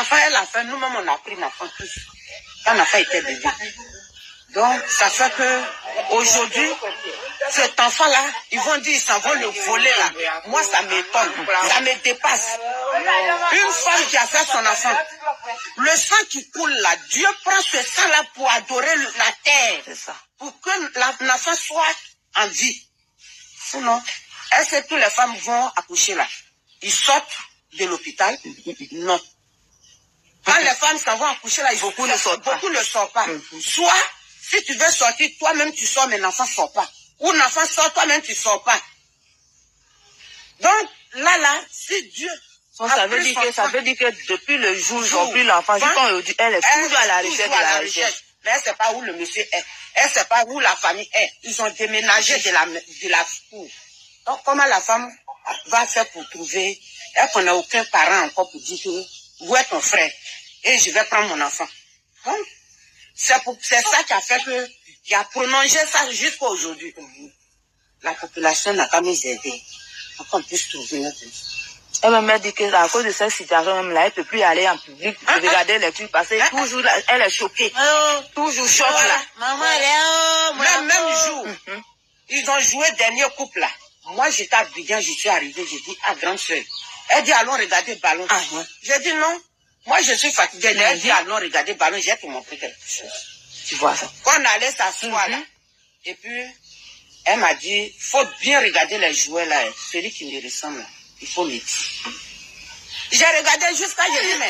L'enfant, elle a fait, nous-mêmes, on a pris l'enfant tous. Quand l'enfant était bébé. Donc, ça fait que, aujourd'hui, cet enfant-là, ils vont dire, ils s'en vont le voler là. Moi, ça m'étonne, ça me dépasse. Une femme qui a fait son enfant, le sang qui coule là, Dieu prend ce sang-là pour adorer la terre. C'est ça. Pour que l'enfant soit en vie. Sinon, est-ce que toutes les femmes vont accoucher là? Ils sortent de l'hôpital? Non. Quand les femmes s'en vont accoucher là, beaucoup ne sortent pas. Soit, si tu veux sortir, toi-même tu sors, mais l'enfant ne sort pas. Ou l'enfant sort, toi-même tu ne sors pas. Donc, là, si Dieu... ça veut dire que depuis le jour où ils ont pris l'enfant, elle est toujours à la recherche de la recherche. Mais elle ne sait pas où le monsieur est. Elle ne sait pas où la famille est. Ils ont déménagé de la cour. Donc, comment la femme va faire pour trouver... Elle qu'on n'a aucun parent encore pour dire que où est ton frère? Et je vais prendre mon enfant. Donc, c'est ça qui a fait que... Qui a prolongé ça jusqu'à aujourd'hui. La population n'a pas mis aider. Pour qu'on puisse trouver notre... Elle m'a dit qu'à cause de cette situation-là, elle ne peut plus aller en public pour regarder les trucs parce que toujours elle est choquée. Toujours choc là. Maman, même jour, ils ont joué dernier couple là. Moi, j'étais à Abidjan, je suis arrivée, j'ai dit à grande soeur. Elle dit allons regarder le ballon. J'ai dit non. Moi, je suis fatiguée. Elle dit allons regarder le ballon, j'ai te montrer quelque chose. Tu vois ça. Quand on allait s'asseoir là, et puis, elle m'a dit, faut bien regarder les joueurs là, celui qui me ressemble là. Il faut me dire. J'ai regardé jusqu'à j'ai dit, mais...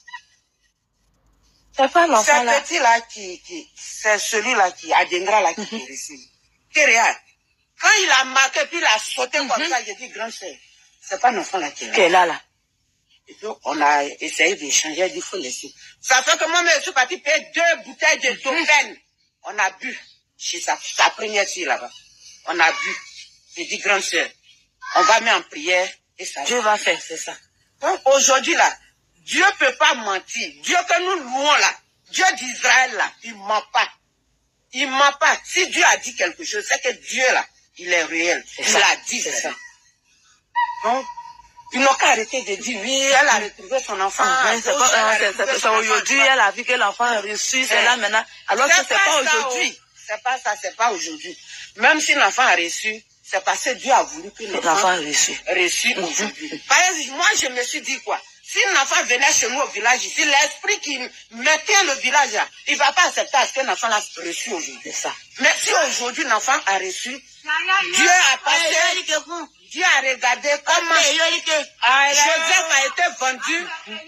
C'est pas l'enfant là. Ce petit-là c'est celui-là qui a des gras là qui est ici. Quand il a marqué, puis il a sauté comme ça, j'ai dit, grand sœur, c'est pas l'enfant là qui est là. Et puis, on a essayé d'échanger, il dit, il faut laisser. Ça fait que moi, je suis parti payer 2 bouteilles de Dauphine. On a bu chez sa première fille là-bas. On a bu. J'ai dit, grande sœur, on va mettre en prière. Et ça Dieu va faire, c'est ça. Donc aujourd'hui là, Dieu ne peut pas mentir. Dieu que nous louons là, Dieu d'Israël là, il ne ment pas. Il ne ment pas. Si Dieu a dit quelque chose, c'est que Dieu là, il est réel. Il l'a dit, c'est ça. Donc, ils n'ont qu'à arrêter de dire, oui, elle a retrouvé son enfant. C'est aujourd'hui, elle a vu que l'enfant a reçu, c'est là maintenant. Alors que c'est pas aujourd'hui. C'est pas ça, c'est pas aujourd'hui. Même si l'enfant a reçu, c'est parce que Dieu a voulu que l'enfant a reçu aujourd'hui. Par exemple, moi, je me suis dit quoi? Si l'enfant venait chez nous au village ici, l'esprit qui mettait le village là, il ne va pas accepter à ce que l'enfant l'a reçu aujourd'hui. Mais si aujourd'hui l'enfant a reçu, Dieu a passé, Dieu a regardé comment Joseph a été vendu.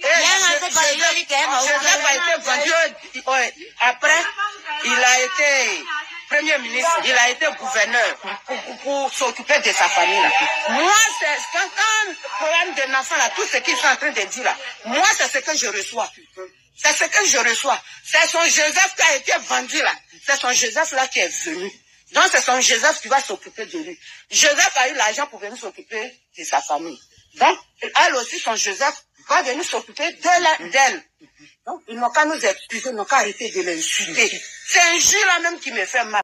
Joseph a été vendu. Après, il a été Premier ministre, il a été gouverneur pour s'occuper de sa famille là. Moi, c'est quand le problème de l'enfant là, tout ce qu'ils sont en train de dire là, moi c'est ce que je reçois. C'est ce que je reçois. C'est son Joseph qui a été vendu là. C'est son Joseph là qui est venu. Donc c'est son Joseph qui va s'occuper de lui. Joseph a eu l'argent pour venir s'occuper de sa famille. Donc, elle aussi, son Joseph, va venir s'occuper d'elle. Donc, ils n'ont qu'à nous excuser, ils n'ont qu'à arrêter de l'insulter. C'est un jus là même qui me fait mal.